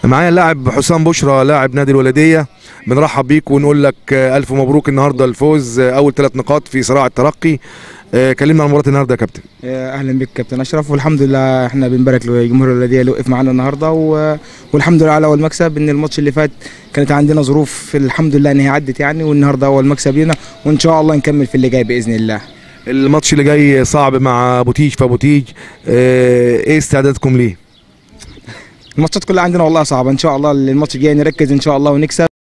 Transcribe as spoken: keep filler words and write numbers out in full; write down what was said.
معايا اللاعب حسام بشرى لاعب نادي الولديه، بنرحب بيك ونقول لك الف مبروك النهارده الفوز، اول ثلاث نقاط في صراع الترقي. كلمنا عن مباراه النهارده يا كابتن. اهلا بك كابتن اشرف، والحمد لله احنا بنبارك لجمهور الولديه اللي وقف معانا النهارده، والحمد لله على اول مكسب. ان الماتش اللي فات كانت عندنا ظروف، الحمد لله ان هي عدت يعني، والنهارده اول مكسب لينا، وان شاء الله نكمل في اللي جاي باذن الله. الماتش اللي جاي صعب مع بوتيج، فبوتيج ايه استعدادكم ليه؟ الماتشات كلها عندنا والله صعبه، ان شاء الله الماتش الجاي نركز ان شاء الله ونكسب.